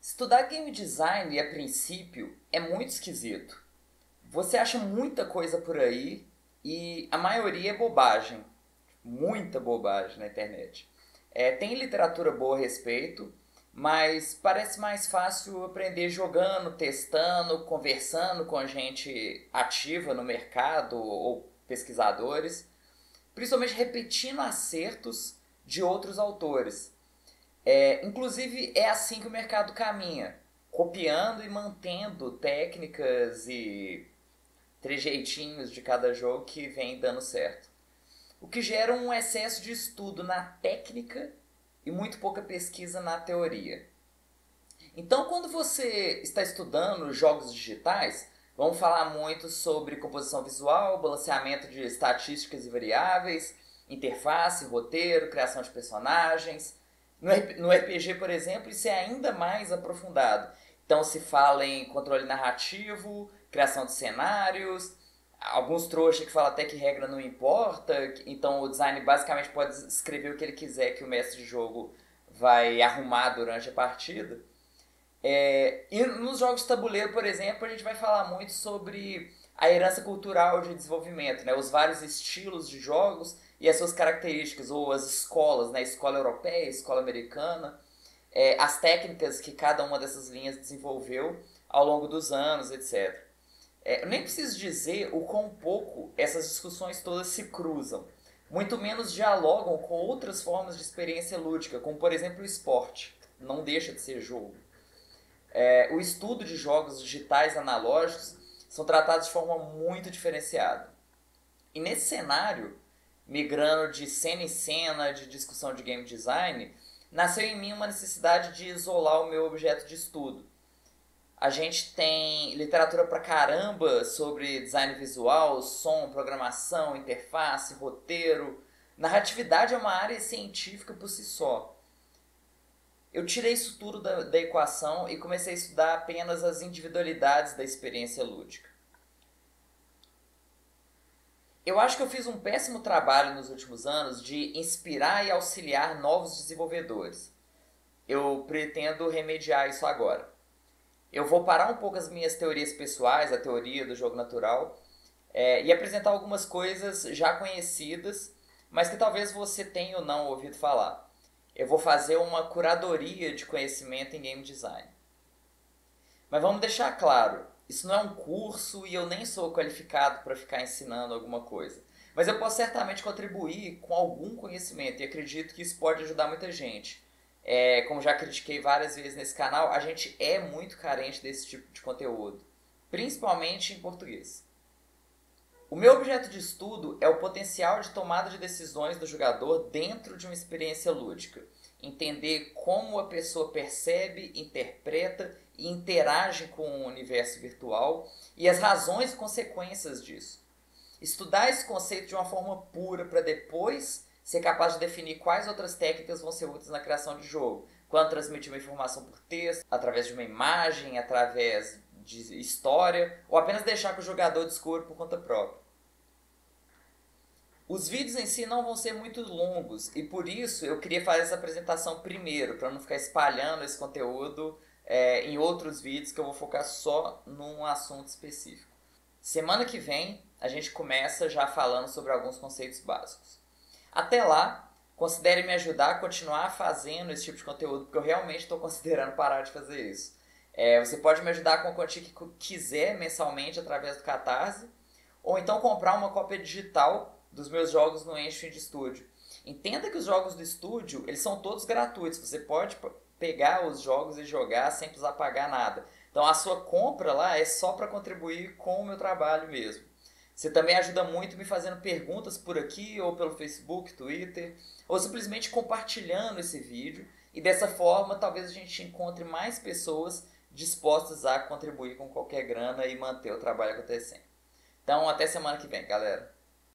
Estudar game design, a princípio, é muito esquisito. Você acha muita coisa por aí e a maioria é bobagem. Muita bobagem na internet. Tem literatura boa a respeito, mas parece mais fácil aprender jogando, testando, conversando com gente ativa no mercado ou pesquisadores, principalmente repetindo acertos de outros autores. Inclusive, é assim que o mercado caminha, copiando e mantendo técnicas e trejeitinhos de cada jogo que vem dando certo. O que gera um excesso de estudo na técnica e muito pouca pesquisa na teoria. Então, quando você está estudando jogos digitais, vamos falar muito sobre composição visual, balanceamento de estatísticas e variáveis, interface, roteiro, criação de personagens. No RPG, por exemplo, isso é ainda mais aprofundado. Então se fala em controle narrativo, criação de cenários, alguns trouxas que falam até que regra não importa, então o design basicamente pode escrever o que ele quiser que o mestre de jogo vai arrumar durante a partida. E nos jogos de tabuleiro, por exemplo, a gente vai falar muito sobre a herança cultural de desenvolvimento, né? Os vários estilos de jogos e as suas características, ou as escolas, né? Escola europeia, escola americana, as técnicas que cada uma dessas linhas desenvolveu ao longo dos anos, etc. Eu nem preciso dizer o quão pouco essas discussões todas se cruzam, muito menos dialogam com outras formas de experiência lúdica, como por exemplo o esporte, não deixa de ser jogo. O estudo de jogos digitais analógicos são tratados de forma muito diferenciada. E nesse cenário, migrando de cena em cena de discussão de game design, nasceu em mim uma necessidade de isolar o meu objeto de estudo. A gente tem literatura pra caramba sobre design visual, som, programação, interface, roteiro. Narratividade é uma área científica por si só. Eu tirei isso tudo da equação e comecei a estudar apenas as individualidades da experiência lúdica. Eu acho que eu fiz um péssimo trabalho nos últimos anos de inspirar e auxiliar novos desenvolvedores. Eu pretendo remediar isso agora. Eu vou parar um pouco as minhas teorias pessoais, a teoria do jogo natural, e apresentar algumas coisas já conhecidas, mas que talvez você tenha ou não ouvido falar. Eu vou fazer uma curadoria de conhecimento em game design. Mas vamos deixar claro, isso não é um curso e eu nem sou qualificado para ficar ensinando alguma coisa. Mas eu posso certamente contribuir com algum conhecimento e acredito que isso pode ajudar muita gente. Como já critiquei várias vezes nesse canal, a gente é muito carente desse tipo de conteúdo, principalmente em português. O meu objeto de estudo é o potencial de tomada de decisões do jogador dentro de uma experiência lúdica. Entender como a pessoa percebe, interpreta e interage com o universo virtual e as razões e consequências disso. Estudar esse conceito de uma forma pura para depois ser capaz de definir quais outras técnicas vão ser úteis na criação de jogo. Quando transmitir uma informação por texto, através de uma imagem, através de história, ou apenas deixar que o jogador descubra por conta própria. Os vídeos em si não vão ser muito longos e por isso eu queria fazer essa apresentação primeiro, para não ficar espalhando esse conteúdo em outros vídeos que eu vou focar só num assunto específico. Semana que vem a gente começa já falando sobre alguns conceitos básicos. Até lá, considere me ajudar a continuar fazendo esse tipo de conteúdo, porque eu realmente estou considerando parar de fazer isso. Você pode me ajudar com a quantia que quiser mensalmente através do Catarse, ou então comprar uma cópia digital dos meus jogos no Enchfield Studio. Entenda que os jogos do estúdio, eles são todos gratuitos. Você pode pegar os jogos e jogar sem precisar pagar nada. Então a sua compra lá é só para contribuir com o meu trabalho mesmo. Você também ajuda muito me fazendo perguntas por aqui, ou pelo Facebook, Twitter, ou simplesmente compartilhando esse vídeo. E dessa forma, talvez a gente encontre mais pessoas dispostas a contribuir com qualquer grana e manter o trabalho acontecendo. Então, até semana que vem, galera.